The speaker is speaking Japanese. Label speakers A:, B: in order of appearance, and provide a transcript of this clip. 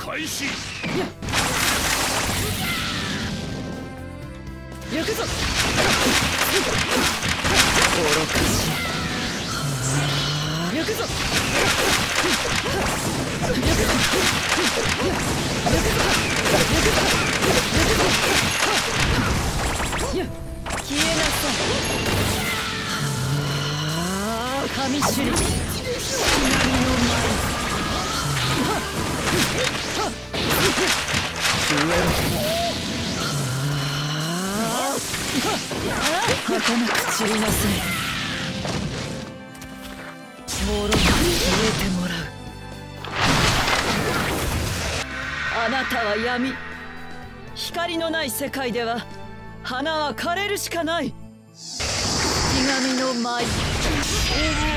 A: 開始。
B: 行くぞ。愚かしい。行くぞ。行くぞ。消えなさい。神首里南の前。儚く散りなさい。もろに消えてもらう。あなたは闇。光のない世界では花は枯れるしかない。ひがみの舞。